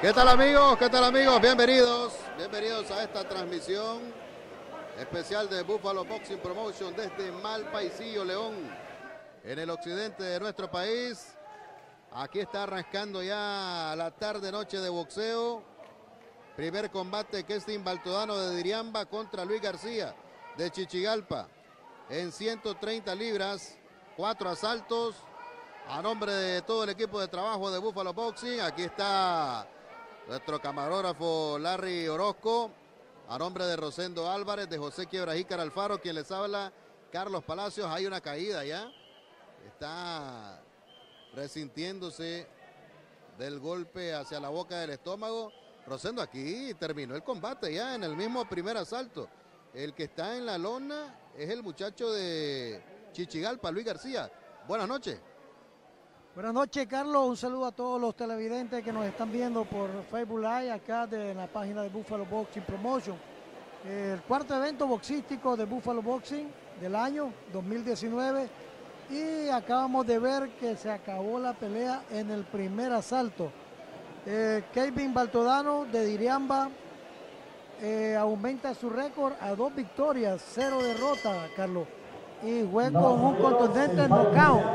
¿Qué tal amigos? ¿Qué tal amigos? Bienvenidos a esta transmisión especial de Buffalo Boxing Promotion desde Malpaisillo, León, en el occidente de nuestro país. Aquí está arrancando ya la tarde-noche de boxeo. Primer combate, Kestin Baltodano de Diriamba contra Luis García de Chichigalpa en 130 libras, 4 asaltos. A nombre de todo el equipo de trabajo de Buffalo Boxing, aquí está nuestro camarógrafo Larry Orozco, a nombre de Rosendo Álvarez, de José Quiebrajícar Alfaro, quien les habla, Carlos Palacios. Hay una caída ya, está resintiéndose del golpe hacia la boca del estómago. Rosendo, aquí terminó el combate ya en el mismo primer asalto. El que está en la lona es el muchacho de Chichigalpa, Luis García. Buenas noches. Buenas noches, Carlos. Un saludo a todos los televidentes que nos están viendo por Facebook Live acá de la página de Buffalo Boxing Promotion. El cuarto evento boxístico de Buffalo Boxing del año 2019 y acabamos de ver que se acabó la pelea en el primer asalto. Kestin Baltodano de Diriamba aumenta su récord a 2 victorias, 0 derrotas, Carlos, y fue con un contundente knockout.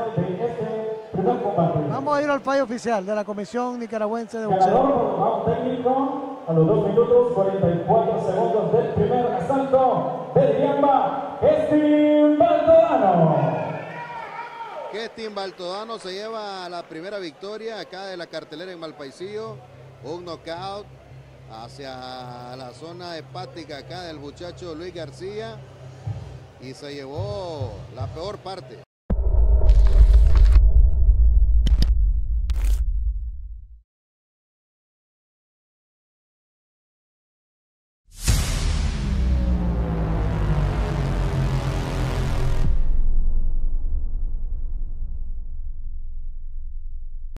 Vamos a ir al fallo oficial de la Comisión Nicaragüense de Boxeo. Técnico a los 2 minutos 44 segundos del primer asalto de Diriamba, Kestin Baltodano. Kestin Baltodano se lleva la primera victoria acá de la cartelera en Malpaisillo. Un knockout hacia la zona hepática acá del muchacho Luis García y se llevó la peor parte.